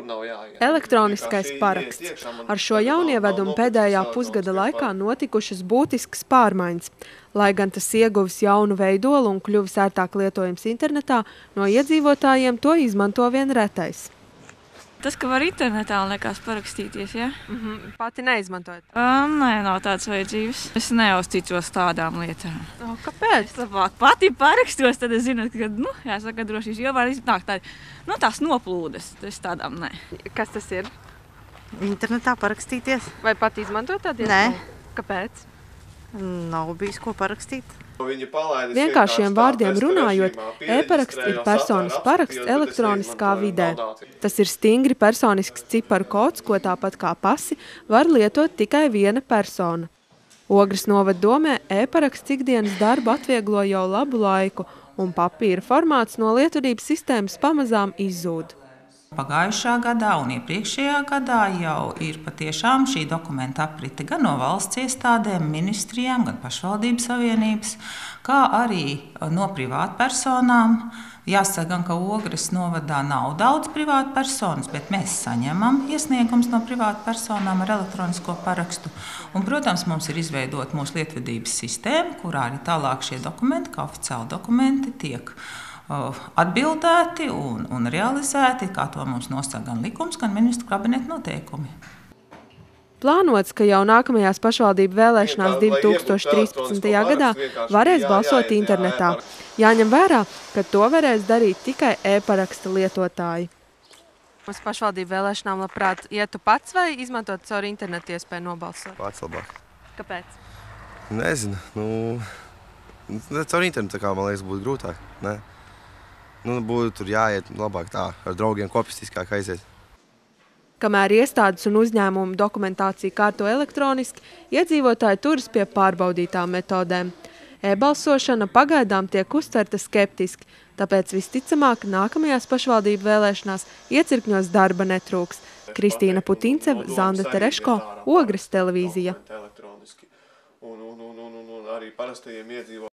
Elektroniskais paraksts. Ar šo jaunievedumu pēdējā pusgada laikā notikušas būtiskas pārmaiņas. Lai gan tas ieguvis jaunu veidolu un kļuvis ērtāk lietojams internetā, no iedzīvotājiem to izmanto vien retais. Tas, ka var internetā, liekas, parakstīties, ja? Pati neizmantojat? Nē, nav tādas vajadzības. Es neuzticos tādām lietām. Kāpēc? Es labāk pati parakstos, tad es zinu, ka, jāsaka drošības, jo var iznākt tādi, tās noplūdes. Es tādām nē. Kas tas ir? Internetā parakstīties. Vai pati izmantojat tādu? Nē. Kāpēc? Nav bijis ko parakstīt. Vienkāršiem vārdiem runājot, e-paraksts ir personas paraksts elektroniskā vidē. Tas ir stingri personisks ciparu kods, ko tāpat kā pasi var lietot tikai viena persona. Ogres novada domē e-paraksts ikdienas darbu atvieglo jau labu laiku, un papīra formāts no lietvedības sistēmas pamazām izzūd. Pagājušā gadā un iepriekšējā gadā jau ir patiešām šī dokumenta aprite gan no valsts iestādēm, ministrijām, gan pašvaldību savienības, kā arī no privātpersonām. Jāsaka gan, ka Ogres novadā nav daudz privātpersonas, bet mēs saņemam iesniegums no privātpersonām ar elektronisko parakstu. Un, protams, mums ir izveidota mūsu lietvedības sistēma, kurā arī tālāk šie dokumenti, kā oficiāli dokumenti, tiek atbildēti un realizēti, kā to mums nosaka gan likums, gan ministru kabineta noteikumi. Plānots, ka jau nākamajās pašvaldību vēlēšanās 2013. gadā varēs balsot internetā. Jāņem vērā, ka to varēs darīt tikai e-paraksta lietotāji. Uz pašvaldību vēlēšanām labprāt ietu pats vai izmantot caur internetu iespēju nobalsot? Pats labāk. Kāpēc? Nezinu. Caur internetu, man liekas, būtu grūtāk. Ne? Būtu tur jāiet labāk tā, ar draugiem kopistiskāk aiziet. Kamēr iestādes un uzņēmumu dokumentāciju kārto elektroniski, iedzīvotāji turas pie pārbaudītām metodēm. E-balsošana pagaidām tiek uztverta skeptiski, tāpēc visticamāk nākamajās pašvaldību vēlēšanās iecirkņos darba netrūks. Kristīna Putinceva, Zanda Tereško, Ogres televīzija.